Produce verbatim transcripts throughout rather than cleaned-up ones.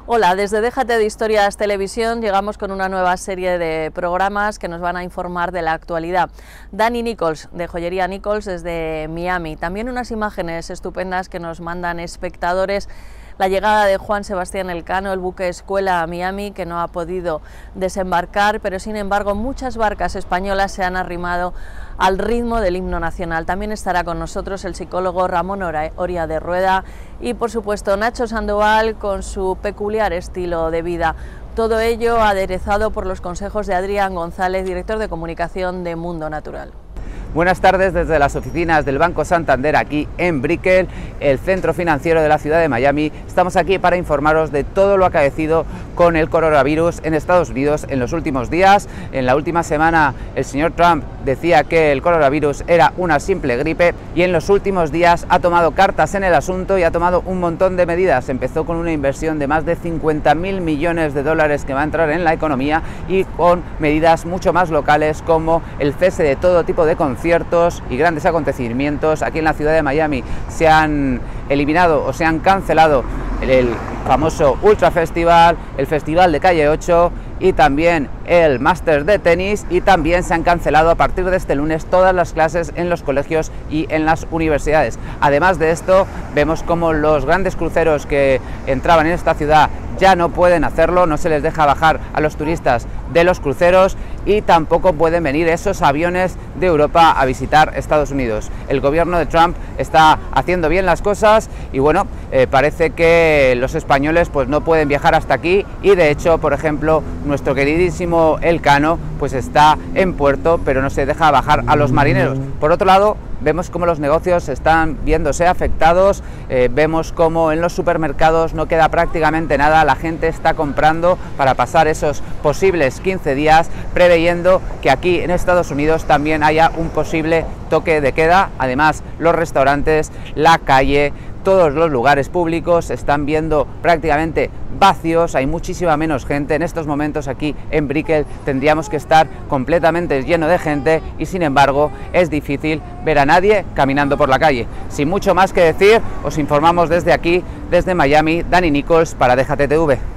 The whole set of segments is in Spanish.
Hola, desde Déjate de Historias Televisión llegamos con una nueva serie de programas que nos van a informar de la actualidad. Dani Nichols, de Joyería Nichols, desde Miami. También unas imágenes estupendas que nos mandan espectadores. La llegada de Juan Sebastián Elcano, el buque escuela a Miami, que no ha podido desembarcar, pero sin embargo muchas barcas españolas se han arrimado al ritmo del himno nacional. También estará con nosotros el psicólogo Ramón Oria de Rueda y, por supuesto, Nacho Sandoval con su peculiar estilo de vida. Todo ello aderezado por los consejos de Adrián González, director de comunicación de Mundo Natural. Buenas tardes desde las oficinas del Banco Santander aquí en Brickell, el centro financiero de la ciudad de Miami. Estamos aquí para informaros de todo lo acaecido con el coronavirus en Estados Unidos en los últimos días. En la última semana el señor Trump decía que el coronavirus era una simple gripe y en los últimos días ha tomado cartas en el asunto y ha tomado un montón de medidas. Empezó con una inversión de más de cincuenta mil millones de dólares que va a entrar en la economía y con medidas mucho más locales como el cese de todo tipo de conciertos y grandes acontecimientos. Aquí en la ciudad de Miami se han eliminado o se han cancelado el, el famoso Ultra Festival, el Festival de Calle ocho y también el Masters de tenis, y también se han cancelado a partir de este lunes todas las clases en los colegios y en las universidades. Además de esto, vemos como los grandes cruceros que entraban en esta ciudad ya no pueden hacerlo, no se les deja bajar a los turistas de los cruceros y tampoco pueden venir esos aviones de Europa a visitar Estados Unidos. El gobierno de Trump está haciendo bien las cosas y bueno, eh, parece que los españoles pues no pueden viajar hasta aquí y de hecho, por ejemplo, nuestro queridísimo Elcano pues está en puerto, pero no se deja bajar a los marineros. Por otro lado, vemos cómo los negocios están viéndose afectados, eh, vemos cómo en los supermercados no queda prácticamente nada, la gente está comprando para pasar esos posibles quince días, preveyendo que aquí en Estados Unidos también haya un posible toque de queda. Además, los restaurantes, la calle, todos los lugares públicos se están viendo prácticamente vacíos, hay muchísima menos gente. En estos momentos aquí en Brickell tendríamos que estar completamente lleno de gente y sin embargo es difícil ver a nadie caminando por la calle. Sin mucho más que decir, os informamos desde aquí, desde Miami, Dani Nichols para Déjate T V.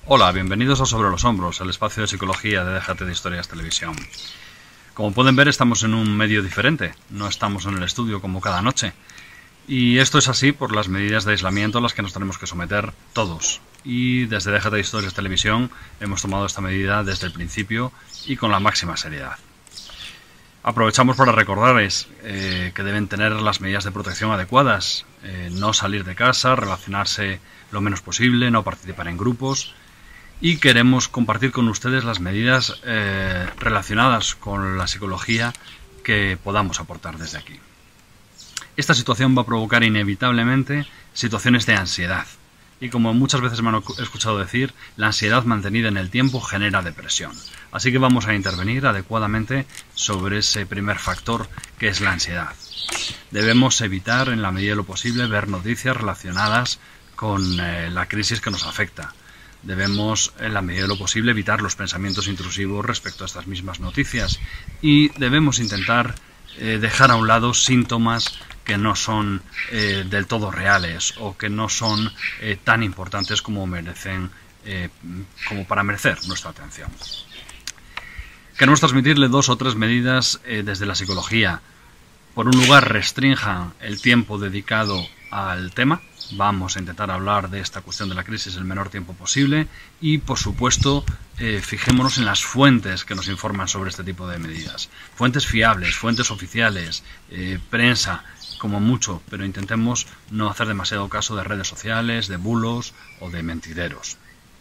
Hola, bienvenidos a Sobre los Hombros, el espacio de psicología de Déjate de Historias Televisión. Como pueden ver, estamos en un medio diferente, no estamos en el estudio como cada noche. Y esto es así por las medidas de aislamiento a las que nos tenemos que someter todos. Y desde Déjate de Historias Televisión hemos tomado esta medida desde el principio y con la máxima seriedad. Aprovechamos para recordarles eh, que deben tener las medidas de protección adecuadas, eh, no salir de casa, relacionarse lo menos posible, no participar en grupos. Y queremos compartir con ustedes las medidas eh, relacionadas con la psicología que podamos aportar desde aquí. Esta situación va a provocar inevitablemente situaciones de ansiedad. Y como muchas veces me han escuchado decir, la ansiedad mantenida en el tiempo genera depresión. Así que vamos a intervenir adecuadamente sobre ese primer factor que es la ansiedad. Debemos evitar en la medida de lo posible ver noticias relacionadas con eh, la crisis que nos afecta. Debemos, en la medida de lo posible, evitar los pensamientos intrusivos respecto a estas mismas noticias y debemos intentar eh, dejar a un lado síntomas que no son eh, del todo reales o que no son eh, tan importantes como merecen, eh, como para merecer nuestra atención. Queremos transmitirle dos o tres medidas eh, desde la psicología. Por un lugar, restrinjan el tiempo dedicado al tema. Vamos a intentar hablar de esta cuestión de la crisis el menor tiempo posible y, por supuesto, eh, fijémonos en las fuentes que nos informan sobre este tipo de medidas. Fuentes fiables, fuentes oficiales, eh, prensa, como mucho, pero intentemos no hacer demasiado caso de redes sociales, de bulos o de mentideros.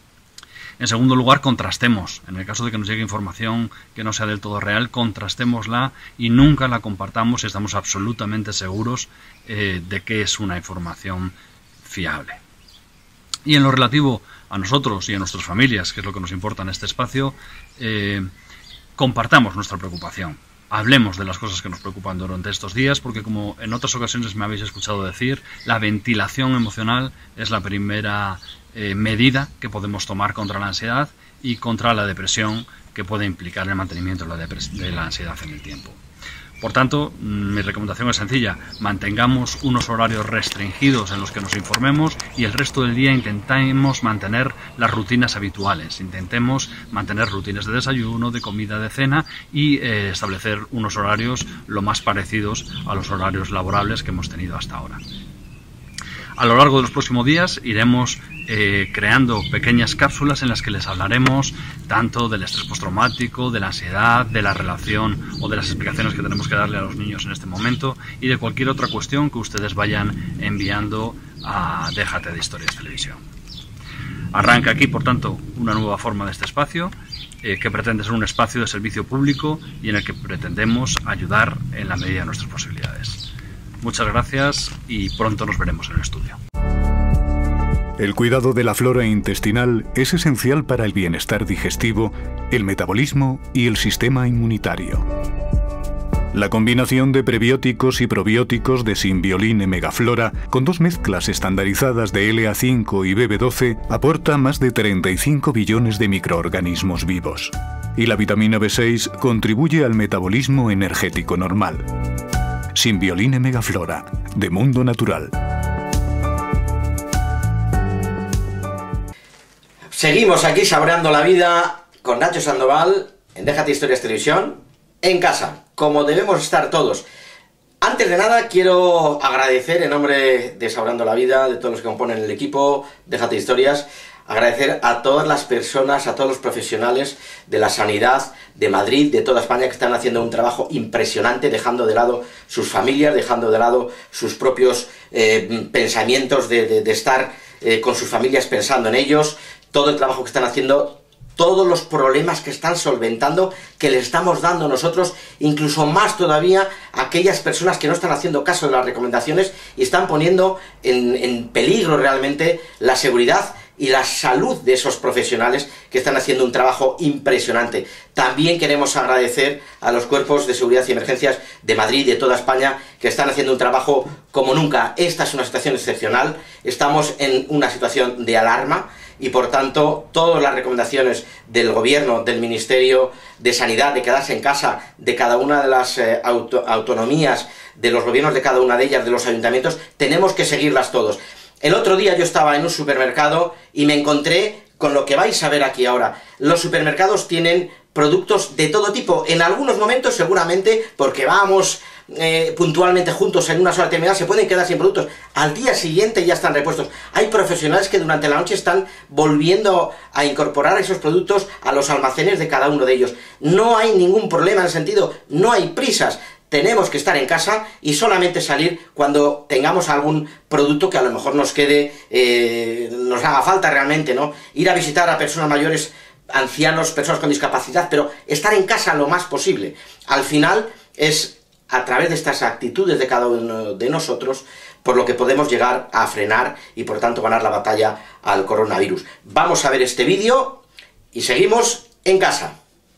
En segundo lugar, contrastemos. En el caso de que nos llegue información que no sea del todo real, contrastémosla y nunca la compartamos si estamos absolutamente seguros eh, de que es una información fiable. Y en lo relativo a nosotros y a nuestras familias, que es lo que nos importa en este espacio, eh, compartamos nuestra preocupación. Hablemos de las cosas que nos preocupan durante estos días, porque como en otras ocasiones me habéis escuchado decir, la ventilación emocional es la primera eh, medida que podemos tomar contra la ansiedad y contra la depresión que puede implicar el mantenimiento de la, de la ansiedad en el tiempo. Por tanto, mi recomendación es sencilla: mantengamos unos horarios restringidos en los que nos informemos y el resto del día intentemos mantener las rutinas habituales. Intentemos mantener rutinas de desayuno, de comida, de cena y eh, establecer unos horarios lo más parecidos a los horarios laborables que hemos tenido hasta ahora. A lo largo de los próximos días iremos eh, creando pequeñas cápsulas en las que les hablaremos tanto del estrés postraumático, de la ansiedad, de la relación o de las explicaciones que tenemos que darle a los niños en este momento y de cualquier otra cuestión que ustedes vayan enviando a Déjate de Historias Televisión. Arranca aquí, por tanto, una nueva forma de este espacio eh, que pretende ser un espacio de servicio público y en el que pretendemos ayudar en la medida de nuestras posibilidades. Muchas gracias y pronto nos veremos en el estudio. El cuidado de la flora intestinal es esencial para el bienestar digestivo, el metabolismo y el sistema inmunitario. La combinación de prebióticos y probióticos de Symbioline Megaflora, con dos mezclas estandarizadas de L A cinco y B B doce, aporta más de treinta y cinco billones de microorganismos vivos. Y la vitamina B seis contribuye al metabolismo energético normal. Symbioline Megaflora, de Mundo Natural. Seguimos aquí saboreando la vida con Nacho Sandoval en Déjate Historias Televisión, en casa, como debemos estar todos. Antes de nada quiero agradecer en nombre de Saboreando la Vida, de todos los que componen el equipo Déjate Historias, agradecer a todas las personas, a todos los profesionales de la sanidad de Madrid, de toda España, que están haciendo un trabajo impresionante, dejando de lado sus familias, dejando de lado sus propios eh, pensamientos de, de, de estar eh, con sus familias pensando en ellos, todo el trabajo que están haciendo, todos los problemas que están solventando, que les estamos dando nosotros, incluso más todavía a aquellas personas que no están haciendo caso de las recomendaciones y están poniendo en, en peligro realmente la seguridad y la salud de esos profesionales que están haciendo un trabajo impresionante. También queremos agradecer a los cuerpos de seguridad y emergencias de Madrid y de toda España que están haciendo un trabajo como nunca. Esta es una situación excepcional, estamos en una situación de alarma y por tanto todas las recomendaciones del gobierno, del Ministerio de Sanidad, de quedarse en casa, de cada una de las eh, auto autonomías, de los gobiernos de cada una de ellas, de los ayuntamientos, tenemos que seguirlas todos. El otro día yo estaba en un supermercado y me encontré con lo que vais a ver aquí ahora. Los supermercados tienen productos de todo tipo, en algunos momentos seguramente, porque vamos eh, puntualmente juntos en una sola terminal, se pueden quedar sin productos, al día siguiente ya están repuestos. Hay profesionales que durante la noche están volviendo a incorporar esos productos a los almacenes de cada uno de ellos. No hay ningún problema en el sentido, no hay prisas. Tenemos que estar en casa y solamente salir cuando tengamos algún producto que a lo mejor nos quede, eh, nos haga falta realmente, ¿no? Ir a visitar a personas mayores, ancianos, personas con discapacidad, pero estar en casa lo más posible. Al final es a través de estas actitudes de cada uno de nosotros por lo que podemos llegar a frenar y por tanto ganar la batalla al coronavirus. Vamos a ver este vídeo y seguimos en casa.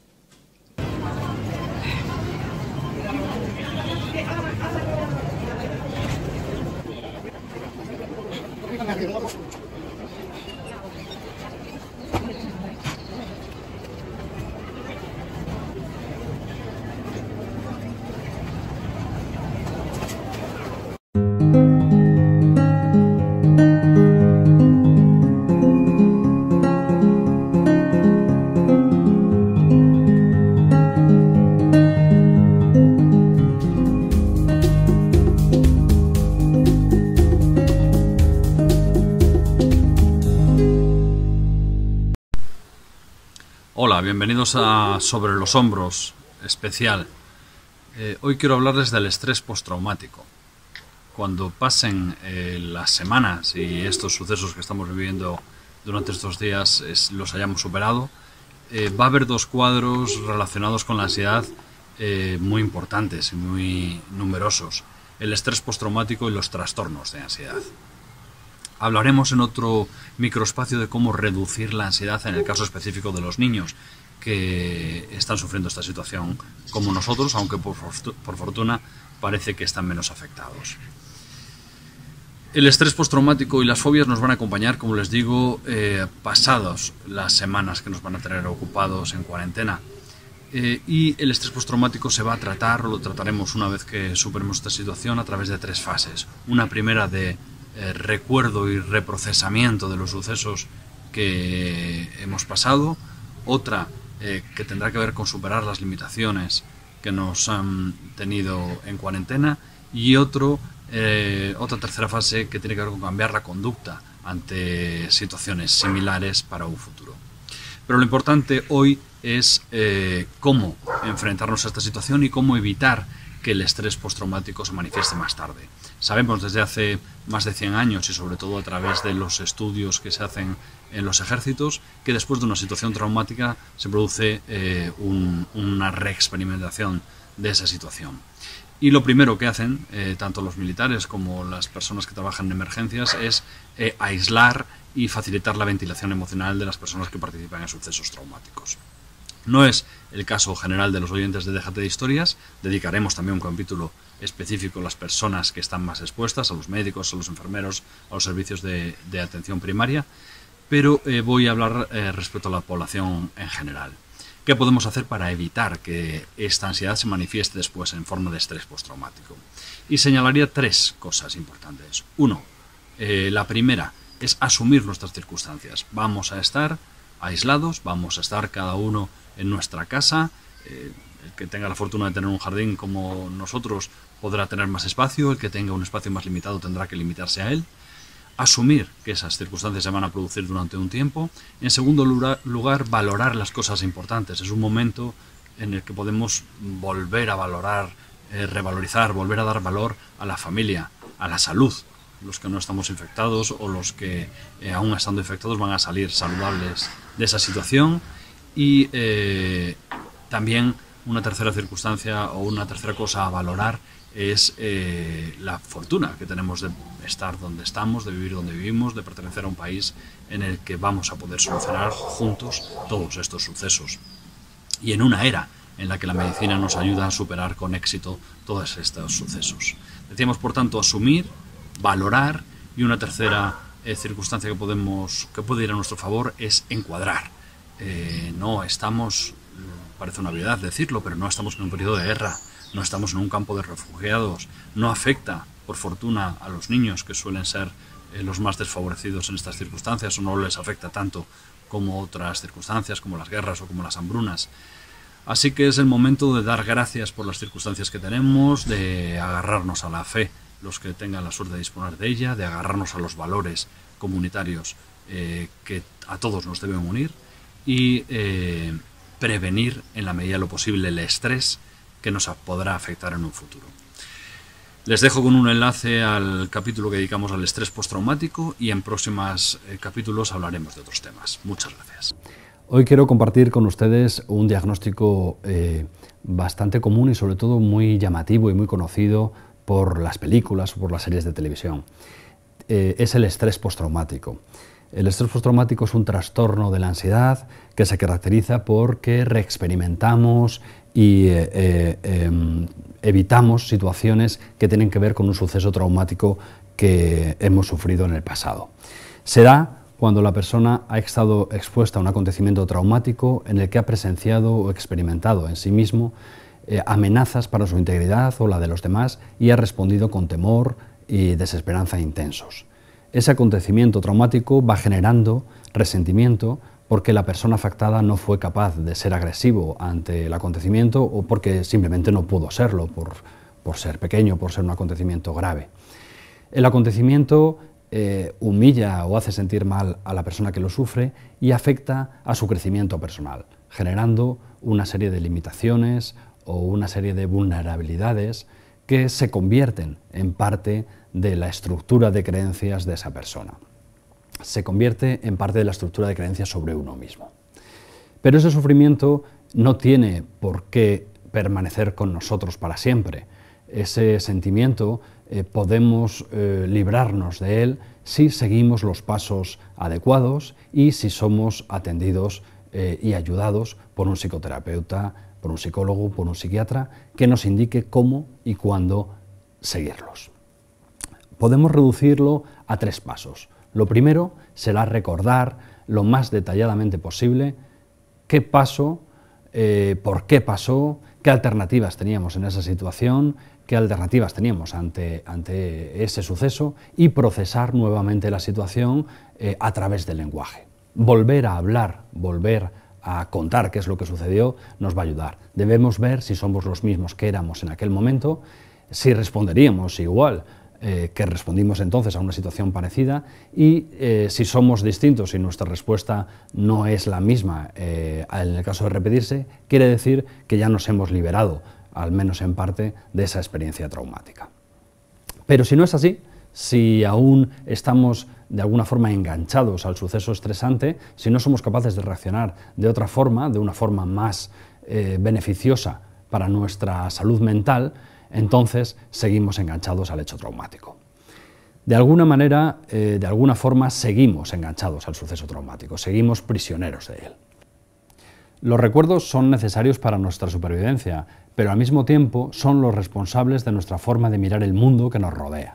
Hola, bienvenidos a Sobre los Hombros especial. Eh, hoy quiero hablarles del estrés postraumático. Cuando pasen eh, las semanas y estos sucesos que estamos viviendo durante estos días es, los hayamos superado, eh, va a haber dos cuadros relacionados con la ansiedad eh, muy importantes y muy numerosos: el estrés postraumático y los trastornos de ansiedad. Hablaremos en otro microespacio de cómo reducir la ansiedad en el caso específico de los niños que están sufriendo esta situación como nosotros, aunque por, por fortuna parece que están menos afectados. El estrés postraumático y las fobias nos van a acompañar, como les digo, eh, pasados las semanas que nos van a tener ocupados en cuarentena. Eh, y el estrés postraumático se va a tratar, o lo trataremos una vez que superemos esta situación, a través de tres fases. Una primera de Eh, recuerdo y reprocesamiento de los sucesos que hemos pasado, otra eh, que tendrá que ver con superar las limitaciones que nos han tenido en cuarentena, y otro, eh, otra tercera fase que tiene que ver con cambiar la conducta ante situaciones similares para un futuro. Pero lo importante hoy es eh, cómo enfrentarnos a esta situación y cómo evitar que el estrés postraumático se manifieste más tarde. Sabemos desde hace más de cien años, y sobre todo a través de los estudios que se hacen en los ejércitos, que después de una situación traumática se produce eh, un, una reexperimentación de esa situación. Y lo primero que hacen, eh, tanto los militares como las personas que trabajan en emergencias, es eh, aislar y facilitar la ventilación emocional de las personas que participan en sucesos traumáticos. No es el caso general de los oyentes de Déjate de Historias. Dedicaremos también un capítulo específico a las personas que están más expuestas, a los médicos, a los enfermeros, a los servicios de, de atención primaria, pero eh, voy a hablar eh, respecto a la población en general. ¿Qué podemos hacer para evitar que esta ansiedad se manifieste después en forma de estrés postraumático? Y señalaría tres cosas importantes. Uno, eh, la primera es asumir nuestras circunstancias. Vamos a estar aislados, vamos a estar cada uno en nuestra casa. Eh, el que tenga la fortuna de tener un jardín como nosotros podrá tener más espacio, el que tenga un espacio más limitado tendrá que limitarse a él. Asumir que esas circunstancias se van a producir durante un tiempo. En segundo lugar, valorar las cosas importantes. Es un momento en el que podemos volver a valorar, eh, revalorizar, volver a dar valor a la familia, a la salud. Los que no estamos infectados o los que eh, aún estando infectados van a salir saludables de esa situación. Y eh, también una tercera circunstancia o una tercera cosa a valorar es eh, la fortuna que tenemos de estar donde estamos, de vivir donde vivimos, de pertenecer a un país en el que vamos a poder solucionar juntos todos estos sucesos. Y en una era en la que la medicina nos ayuda a superar con éxito todos estos sucesos. Decíamos, por tanto, asumir, valorar, y una tercera eh, circunstancia que, podemos, que puede ir a nuestro favor es encuadrar. Eh, no estamos, parece una obviedad decirlo, pero no estamos en un periodo de guerra, no estamos en un campo de refugiados, no afecta, por fortuna, a los niños, que suelen ser eh, los más desfavorecidos en estas circunstancias, o no les afecta tanto como otras circunstancias, como las guerras o como las hambrunas. Así que es el momento de dar gracias por las circunstancias que tenemos, de agarrarnos a la fe, los que tengan la suerte de disponer de ella, de agarrarnos a los valores comunitarios eh, que a todos nos deben unir y eh, prevenir en la medida de lo posible el estrés que nos podrá afectar en un futuro. Les dejo con un enlace al capítulo que dedicamos al estrés postraumático y en próximos eh, capítulos hablaremos de otros temas. Muchas gracias. Hoy quiero compartir con ustedes un diagnóstico eh, bastante común y sobre todo muy llamativo y muy conocido por las películas o por las series de televisión. Eh, es el estrés postraumático. El estrés postraumático es un trastorno de la ansiedad que se caracteriza porque reexperimentamos y eh, eh, eh, evitamos situaciones que tienen que ver con un suceso traumático que hemos sufrido en el pasado. Se da cuando la persona ha estado expuesta a un acontecimiento traumático en el que ha presenciado o experimentado en sí mismo eh, amenazas para su integridad o la de los demás y ha respondido con temor y desesperanza intensos. Ese acontecimiento traumático va generando resentimiento porque la persona afectada no fue capaz de ser agresivo ante el acontecimiento o porque simplemente no pudo serlo por, por ser pequeño, por ser un acontecimiento grave. El acontecimiento eh, humilla o hace sentir mal a la persona que lo sufre y afecta a su crecimiento personal, generando una serie de limitaciones o una serie de vulnerabilidades que se convierten en parte de la estructura de creencias de esa persona. Se convierte en parte de la estructura de creencias sobre uno mismo. Pero ese sufrimiento no tiene por qué permanecer con nosotros para siempre. Ese sentimiento eh, podemos eh, librarnos de él si seguimos los pasos adecuados y si somos atendidos eh, y ayudados por un psicoterapeuta, por un psicólogo, por un psiquiatra, que nos indique cómo y cuándo seguirlos. Podemos reducirlo a tres pasos. Lo primero será recordar lo más detalladamente posible qué pasó, eh, por qué pasó, qué alternativas teníamos en esa situación, qué alternativas teníamos ante, ante ese suceso y procesar nuevamente la situación eh, a través del lenguaje. Volver a hablar, volver a contar qué es lo que sucedió nos va a ayudar. Debemos ver si somos los mismos que éramos en aquel momento, si responderíamos igual Eh, que respondimos entonces a una situación parecida y eh, si somos distintos y nuestra respuesta no es la misma eh, en el caso de repetirse, quiere decir que ya nos hemos liberado, al menos en parte, de esa experiencia traumática. Pero si no es así, si aún estamos de alguna forma enganchados al suceso estresante, si no somos capaces de reaccionar de otra forma, de una forma más eh, beneficiosa para nuestra salud mental, entonces seguimos enganchados al hecho traumático. De alguna manera, eh, de alguna forma, seguimos enganchados al suceso traumático, seguimos prisioneros de él. Los recuerdos son necesarios para nuestra supervivencia, pero al mismo tiempo son los responsables de nuestra forma de mirar el mundo que nos rodea.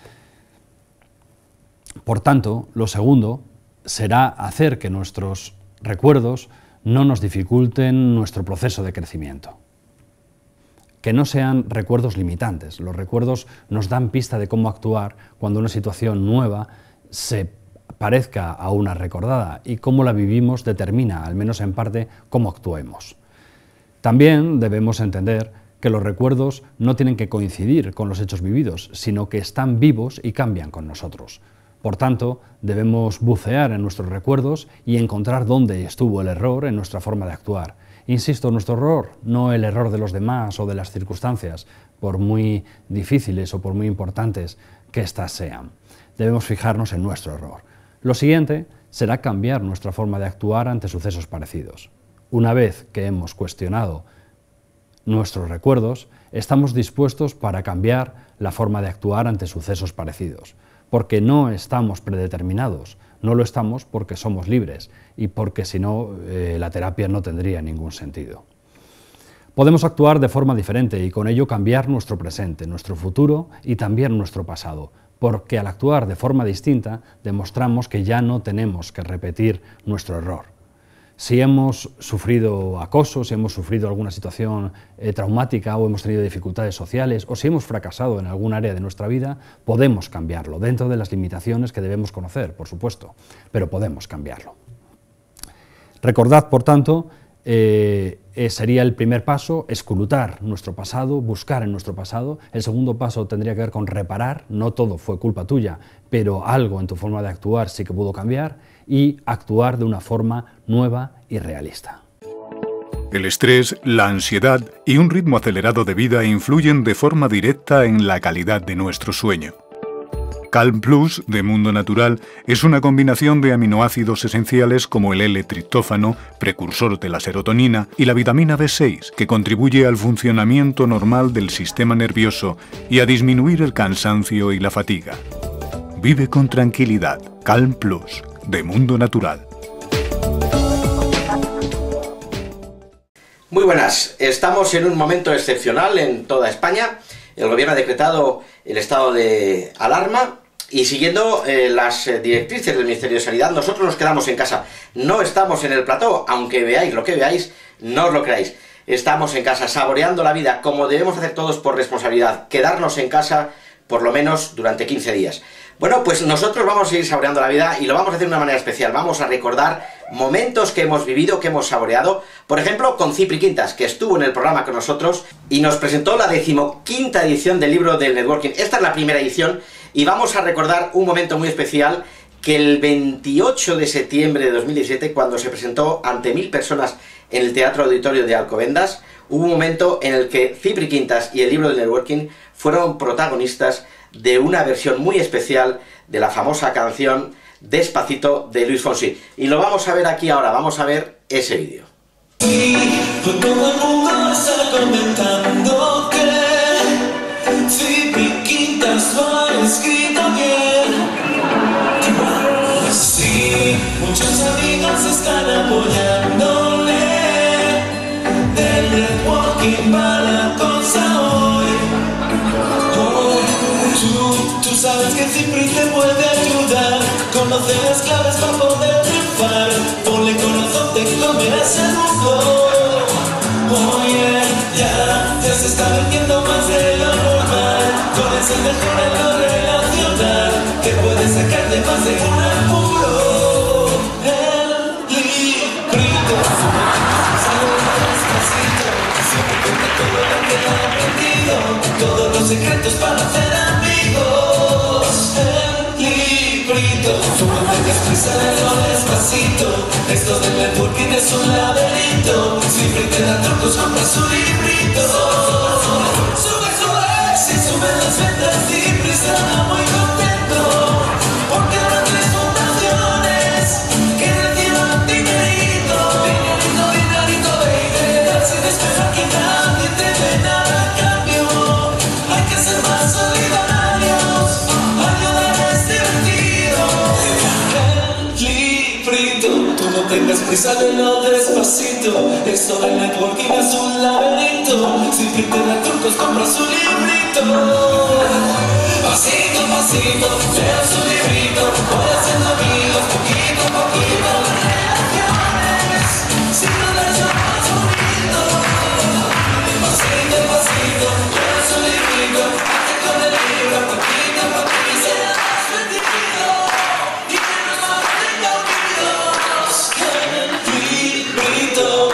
Por tanto, lo segundo será hacer que nuestros recuerdos no nos dificulten nuestro proceso de crecimiento. Que no sean recuerdos limitantes. Los recuerdos nos dan pista de cómo actuar cuando una situación nueva se parezca a una recordada y cómo la vivimos determina, al menos en parte, cómo actuemos. También debemos entender que los recuerdos no tienen que coincidir con los hechos vividos, sino que están vivos y cambian con nosotros. Por tanto, debemos bucear en nuestros recuerdos y encontrar dónde estuvo el error en nuestra forma de actuar. Insisto, nuestro error, no el error de los demás o de las circunstancias, por muy difíciles o por muy importantes que éstas sean. Debemos fijarnos en nuestro error. Lo siguiente será cambiar nuestra forma de actuar ante sucesos parecidos. Una vez que hemos cuestionado nuestros recuerdos, estamos dispuestos para cambiar la forma de actuar ante sucesos parecidos, porque no estamos predeterminados. No lo estamos porque somos libres y porque si no, eh, la terapia no tendría ningún sentido. Podemos actuar de forma diferente y con ello cambiar nuestro presente, nuestro futuro y también nuestro pasado, porque al actuar de forma distinta demostramos que ya no tenemos que repetir nuestro error. Si hemos sufrido acoso, si hemos sufrido alguna situación eh, traumática o hemos tenido dificultades sociales o si hemos fracasado en algún área de nuestra vida, podemos cambiarlo, dentro de las limitaciones que debemos conocer, por supuesto, pero podemos cambiarlo. Recordad, por tanto, eh, eh, sería el primer paso escrutar nuestro pasado, buscar en nuestro pasado. El segundo paso tendría que ver con reparar, no todo fue culpa tuya, pero algo en tu forma de actuar sí que pudo cambiar, y actuar de una forma nueva y realista. El estrés, la ansiedad y un ritmo acelerado de vida influyen de forma directa en la calidad de nuestro sueño. Calm Plus, de Mundo Natural, es una combinación de aminoácidos esenciales como el L-triptófano, precursor de la serotonina, y la vitamina B seis, que contribuye al funcionamiento normal del sistema nervioso y a disminuir el cansancio y la fatiga. Vive con tranquilidad. Calm Plus, de Mundo Natural. Muy buenas, estamos en un momento excepcional en toda España. El gobierno ha decretado el estado de alarma y siguiendo eh, las directrices del Ministerio de Sanidad, nosotros nos quedamos en casa. No estamos en el plató, aunque veáis lo que veáis, no os lo creáis. Estamos en casa, saboreando la vida, como debemos hacer todos por responsabilidad, quedarnos en casa por lo menos durante quince días. Bueno, pues nosotros vamos a seguir saboreando la vida y lo vamos a hacer de una manera especial. Vamos a recordar momentos que hemos vivido, que hemos saboreado. Por ejemplo, con Cipri Quintas, que estuvo en el programa con nosotros y nos presentó la decimoquinta edición del libro del networking. Esta es la primera edición y vamos a recordar un momento muy especial que el veintiocho de septiembre de dos mil diecisiete, cuando se presentó ante mil personas en el Teatro Auditorio de Alcobendas, hubo un momento en el que Cipri Quintas y el libro del networking fueron protagonistas de una versión muy especial de la famosa canción Despacito de Luis Fonsi. Y lo vamos a ver aquí ahora, vamos a ver ese vídeo. Sí, pues todo el mundo está comentando que Cipri Quintas lo ha escrito bien. Sí, muchos amigos están apoyándole. Del networking va la cosa hoy. Tú, tú sabes que Cipri te puede ayudar. Conoce las claves para poder triunfar. Ponle corazón, te comerás el mundo. Oye, ya, ya se está vendiendo más de lo normal. Con ese mejor en lo relacional. Te puede sacar de más de un apuro. El librito sale despacito. Siempre cuenta todo lo que ha aprendido. Todos los secretos para hacer amigos. El librito, tú no tengas prisa de lo despacito. Esto del networking es un laberinto. Siempre te da trucos, compra su librito. Sube, sube, si suben las ventas, Cipri estará muy contento. Porque habrá tres fundaciones que reciban dinerito. Dinerito, dinerito, baby. Darse de esperar que nadie te dé nada a cambio. Hay que ser más solidarios. Ayudar es divertido. El librito, tú no tengas prisa de lo despacito. Esto del networking es un laberinto. Siempre te da trucos, compra su librito. Pasito, pasito, lea su librito. Voy haciendo amigos, poquito a poquito. Relaciones, sin duda es lo más bonito. Pasito, pasito, lea su librito. Hazte con el libro, poquito a poquito. Serás más bendecido y menos más precaudidos. El librito.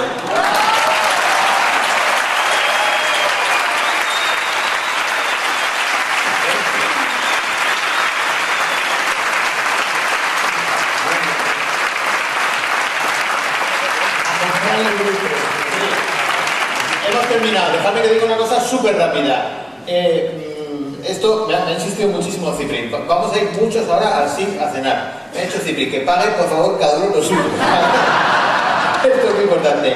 Hemos terminado. Dejadme que diga una cosa súper rápida. Eh, esto me ha, me ha insistido muchísimo Cipri. Vamos a ir muchos ahora al S I C a cenar. Me ha dicho Cipri que pague, por favor, cada uno lo suyo. Esto es muy importante.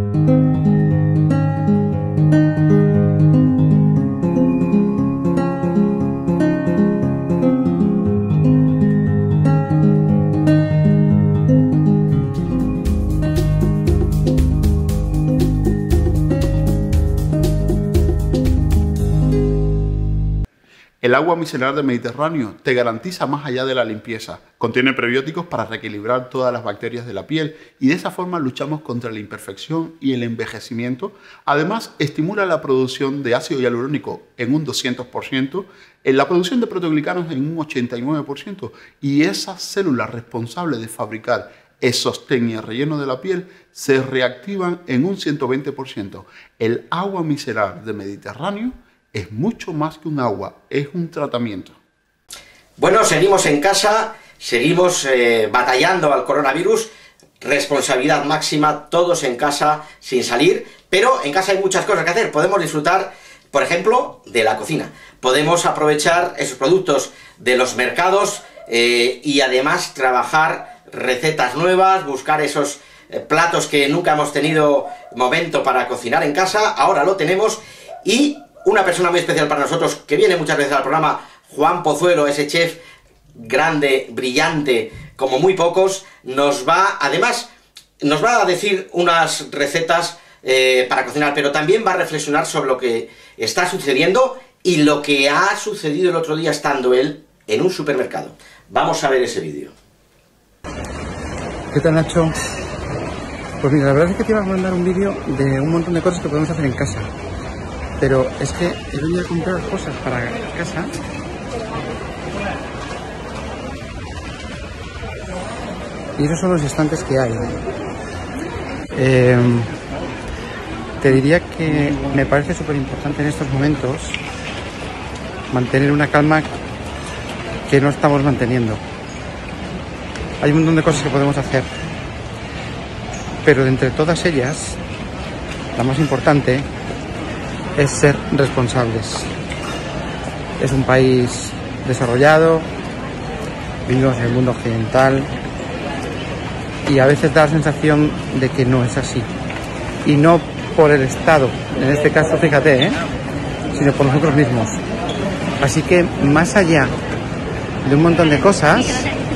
El agua micelar del Mediterráneo te garantiza más allá de la limpieza. Contiene prebióticos para reequilibrar todas las bacterias de la piel y de esa forma luchamos contra la imperfección y el envejecimiento. Además, estimula la producción de ácido hialurónico en un doscientos por ciento, en la producción de proteoglicanos en un ochenta y nueve por ciento y esas células responsables de fabricar el sostén y el relleno de la piel se reactivan en un ciento veinte por ciento. El agua micelar del Mediterráneo es mucho más que un agua, es un tratamiento. Bueno, seguimos en casa, seguimos eh, batallando al coronavirus, responsabilidad máxima, todos en casa, sin salir, pero en casa hay muchas cosas que hacer. Podemos disfrutar, por ejemplo, de la cocina. Podemos aprovechar esos productos de los mercados eh, y además trabajar recetas nuevas, buscar esos eh, platos que nunca hemos tenido momento para cocinar en casa, ahora lo tenemos. Y una persona muy especial para nosotros, que viene muchas veces al programa, Juan Pozuelo, ese chef grande, brillante, como muy pocos, nos va, además, nos va a decir unas recetas eh, para cocinar, pero también va a reflexionar sobre lo que está sucediendo y lo que ha sucedido el otro día estando él en un supermercado. Vamos a ver ese vídeo. ¿Qué tal, Nacho? Pues mira, la verdad es que te iba a mandar un vídeo de un montón de cosas que podemos hacer en casa, pero es que he venido a comprar cosas para casa y esos son los estantes que hay. Eh, te diría que me parece súper importante en estos momentos mantener una calma que no estamos manteniendo. Hay un montón de cosas que podemos hacer, pero de entre todas ellas, la más importante es ser responsables. Es un país desarrollado, vivimos en el mundo occidental y a veces da la sensación de que no es así. Y no por el Estado, en este caso, fíjate, ¿eh? sino por nosotros mismos. Así que más allá de un montón de cosas,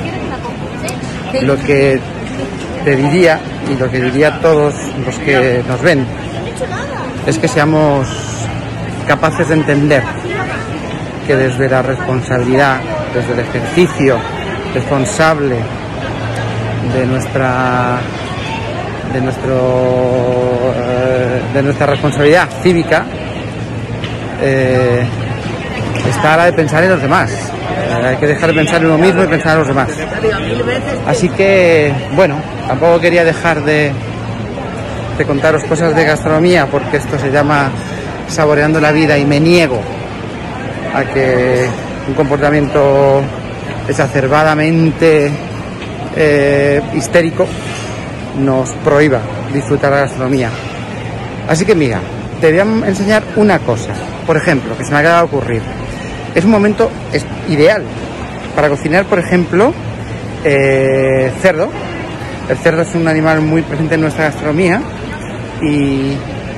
lo que te diría y lo que diría a todos los que nos ven es que seamos capaces de entender que desde la responsabilidad, desde el ejercicio responsable de nuestra de nuestro eh, de nuestra responsabilidad cívica eh, está la de pensar en los demás. Eh, hay que dejar de pensar en uno mismo y pensar en los demás. Así que, bueno, tampoco quería dejar de, de contaros cosas de gastronomía, porque esto se llama Saboreando la Vida y me niego a que un comportamiento exacerbadamente eh, histérico nos prohíba disfrutar la gastronomía. Así que mira, te voy a enseñar una cosa, por ejemplo, que se me acaba de ocurrir. Es un momento es ideal para cocinar, por ejemplo, eh, cerdo. El cerdo es un animal muy presente en nuestra gastronomía y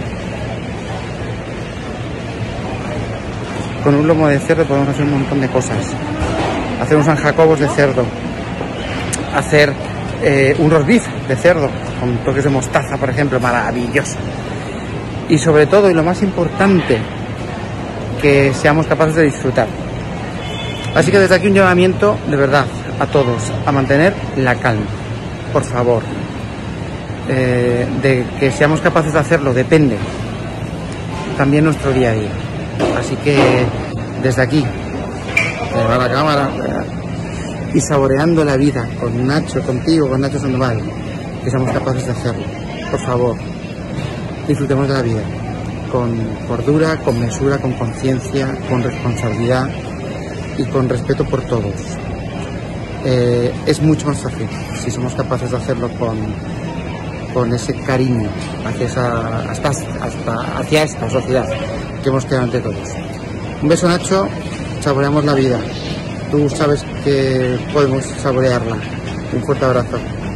con un lomo de cerdo podemos hacer un montón de cosas. Hacer unos sanjacobos de cerdo, hacer eh, un roast beef de cerdo con toques de mostaza, por ejemplo, maravilloso. Y sobre todo, y lo más importante, que seamos capaces de disfrutar. Así que desde aquí un llamamiento de verdad a todos a mantener la calma, por favor. Eh, de que seamos capaces de hacerlo depende también nuestro día a día. Así que desde aquí, me va la cámara, y saboreando la vida con Nacho, contigo, con Nacho Sandoval, que seamos capaces de hacerlo. Por favor, disfrutemos de la vida con cordura, con mesura, con conciencia, con responsabilidad y con respeto por todos. Eh, es mucho más fácil si somos capaces de hacerlo con, con ese cariño hacia, esa, hasta, hasta, hacia esta sociedad que hemos creado entre todos. Un beso, Nacho, saboreamos la vida. Tú sabes que podemos saborearla. Un fuerte abrazo.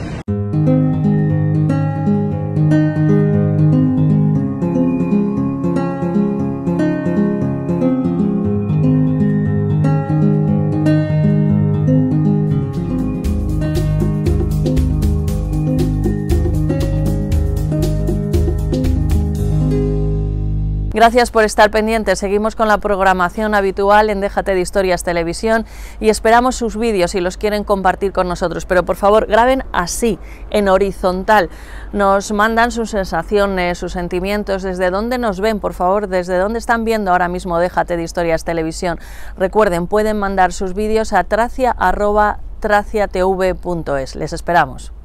Gracias por estar pendientes. Seguimos con la programación habitual en Déjate de Historias Televisión y esperamos sus vídeos si los quieren compartir con nosotros, pero por favor graben así, en horizontal. Nos mandan sus sensaciones, sus sentimientos, desde dónde nos ven, por favor, desde dónde están viendo ahora mismo Déjate de Historias Televisión. Recuerden, pueden mandar sus vídeos a tracia arroba tracia t v punto es. Les esperamos.